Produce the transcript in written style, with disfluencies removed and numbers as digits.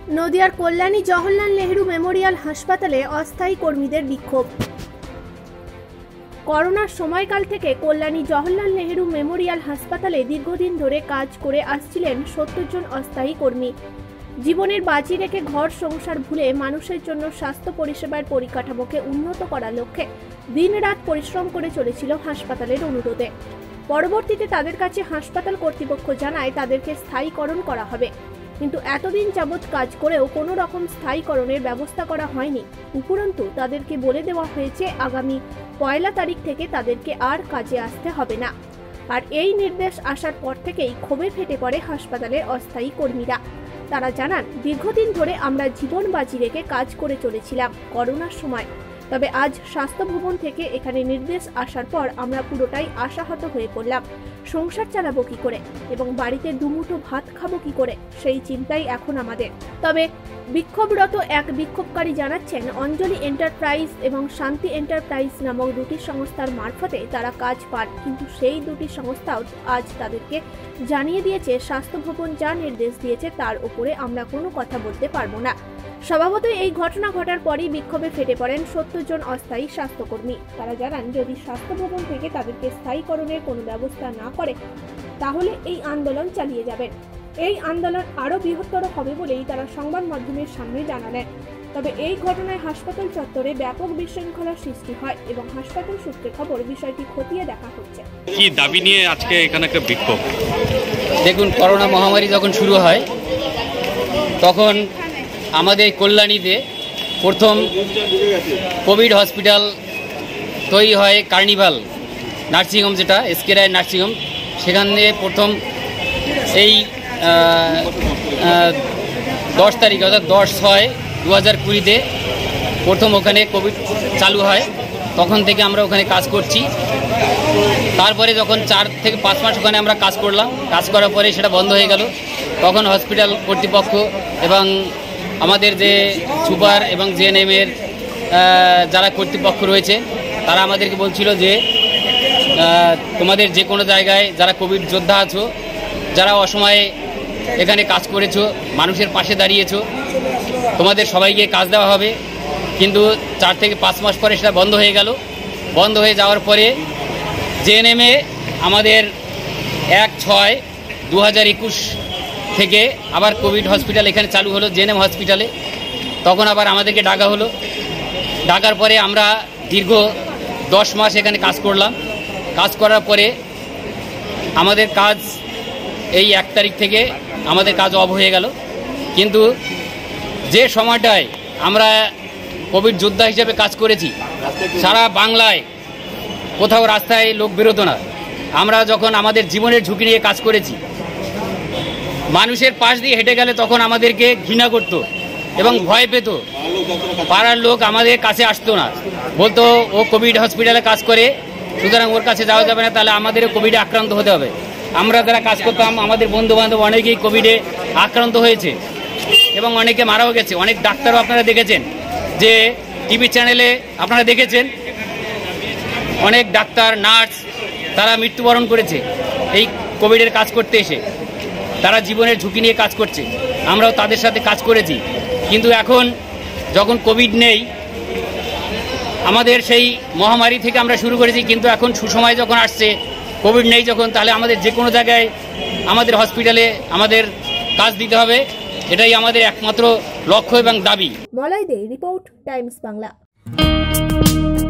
নদিয়ার কল্যাণী জহরল নেহেরু মেমোরিয়াল হাসপাতালে অস্থায়ী কর্মীদের বিক্ষোভ। করোনার সময়কাল থেকে কল্যাণী জহরল নেহেরু মেমোরিয়াল হাসপাতালে দীর্ঘদিন ধরে কাজ করে আসছিলেন 70 জন অস্থায়ী কর্মী। জীবনের বাজি রেখে ঘর সংসার ভুলে মানুষের জন্য স্বাস্থ্য পরিষেবার পরিকাঠামোকে উন্নত করার লক্ষ্যে দিনরাত পরিশ্রম করে চলেছিল হাসপাতালের অনুরোধে। পরবর্তীতে তাদের কাছে হাসপাতাল কর্তৃপক্ষ জানায় তাদেরকে স্থায়ীকরণ করা হবে, কিন্তু এতদিন যাবৎ কাজ করেও কোনো রকম স্থায়ীকরণের ব্যবস্থা করা হয়নি। উপরন্তু তাদেরকে বলে দেওয়া হয়েছে আগামী 1 তারিখ থেকে তাদেরকে আর কাজে আসতে হবে না। আর এই নির্দেশ আসার পর থেকেই ক্ষোভে ফেটে পড়ে হাসপাতালের অস্থায়ী কর্মীরা। তারা জানান, দীর্ঘদিন ধরে আমরা জীবন বাজি রেখে কাজ করে চলেছিলাম করোনার সময়, তবে আজ স্বাস্থ্য ভবন থেকে এখানে নির্দেশ আসার পর আমরা পুরোটাই আশাহত হয়ে পড়লাম। সংসার চালাবো কি করে এবং বাড়িতে দুমুঠো ভাত খাবো কি করে, সেই চিন্তাই এখন আমাদের। তবে বিক্ষোভরত এক বিক্ষোভকারী জানাচ্ছেন, অঞ্জলি এন্টারপ্রাইজ এবং শান্তি এন্টারপ্রাইজ নামক দুটি সংস্থার মারফতে তারা কাজ পান, কিন্তু সেই দুটি সংস্থাও আজ তাদেরকে জানিয়ে দিয়েছে স্বাস্থ্য ভবন যা নির্দেশ দিয়েছে তার উপরে আমরা কোনো কথা বলতে পারবো না। স্বভাবতই এই ঘটনা ঘটার পরই বিক্ষোভে ফেটে পড়েন 70 জন অস্থায়ী স্বাস্থ্যকর্মী। তারা জানান, যদি স্বাস্থ্য ভবন থেকে তাদেরকে স্থায়ীকরণের কোনো ব্যবস্থা না করে তাহলে এই আন্দোলন চালিয়ে যাবেন। এই আন্দোলন আরও বৃহত্তর হবে বলেই তারা সংবাদ মাধ্যমের সামনে জানালেন। তবে এই ঘটনায় হাসপাতাল চত্বরে ব্যাপক বিশৃঙ্খলার সৃষ্টি হয় এবং হাসপাতাল সূত্রে খবর বিষয়টি খতিয়ে দেখা হচ্ছে। কি দাবি নিয়ে আজকে এখানে একটা বিক্ষোভ? দেখুন, করোনা মহামারী যখন শুরু হয় তখন আমাদের কল্যাণীতে প্রথম কোভিড হসপিটাল তৈরি হয় কার্নিভাল নার্সিংহোম, যেটা এসকে রায় নার্সিংহোম। সেখানে প্রথম এই 10 তারিখ অর্থাৎ 10/6/2020 প্রথম ওখানে কোভিড চালু হয়। তখন থেকে আমরা ওখানে কাজ করছি। তারপরে যখন 4 থেকে 5 মাস ওখানে আমরা কাজ করলাম, কাজ করার পরে সেটা বন্ধ হয়ে গেল। তখন হসপিটাল কর্তৃপক্ষ এবং আমাদের যে সুপার এবং জিএনএমের যারা কর্তৃপক্ষ রয়েছে তারা আমাদেরকে বলছিল যে তোমাদের যে কোনো জায়গায় যারা কোভিড যোদ্ধা আছো, যারা অসময়ে এখানে কাজ করেছো, মানুষের পাশে দাঁড়িয়েছো, তোমাদের সবাইকে কাজ দেওয়া হবে। কিন্তু 4 থেকে 5 মাস পরে সেটা বন্ধ হয়ে গেল। বন্ধ হয়ে যাওয়ার পরে জিএনএমে আমাদের 1/6/2021 থেকে আবার কোভিড হসপিটাল এখানে চালু হলো জিএনএম হসপিটালে। তখন আবার আমাদেরকে ডাকা হলো। ডাকার পরে আমরা দীর্ঘ 10 মাস এখানে কাজ করলাম। কাজ করার পরে আমাদের কাজ এই 1 তারিখ থেকে আমাদের কাজ অফ হয়ে গেল। কিন্তু যে সময়টায় আমরা কোভিড যোদ্ধা হিসেবে কাজ করেছি, সারা বাংলায় কোথাও রাস্তায় লোক বেরোতো না। আমরা যখন আমাদের জীবনের ঝুঁকি নিয়ে কাজ করেছি, মানুষের পাশ দিয়ে হেঁটে গেলে তখন আমাদেরকে ঘৃণা করত এবং ভয় পেত। পাড়ার লোক আমাদের কাছে আসতো না, বলতো ও কোভিড হসপিটালে কাজ করে, সুতরাং ওর কাছে যাওয়া যাবে না, তাহলে আমাদেরও কোভিডে আক্রান্ত হতে হবে। আমরা যারা কাজ করতাম, আমাদের বন্ধু বান্ধব অনেকেই কোভিডে আক্রান্ত হয়েছে এবং অনেকে মারাও গেছে। অনেক ডাক্তারও আপনারা দেখেছেন, যে টিভি চ্যানেলে আপনারা দেখেছেন, অনেক ডাক্তার নার্স তারা মৃত্যুবরণ করেছে এই কোভিডের কাজ করতে এসে। তারা জীবনের ঝুঁকি নিয়ে কাজ করছে, আমরাও তাদের সাথে কাজ করেছি। কিন্তু এখন যখন কোভিড নেই, আমাদের সেই মহামারী থেকে আমরা শুরু করেছি, কিন্তু এখন সুসময় যখন আসছে, কোভিড নেই যখন, তাহলে আমাদের যে কোনো জায়গায় আমাদের হসপিটালে আমাদের কাজ দিতে হবে। এটাই আমাদের একমাত্র লক্ষ্য এবং দাবি। Malay Dey, report, Times Bangla.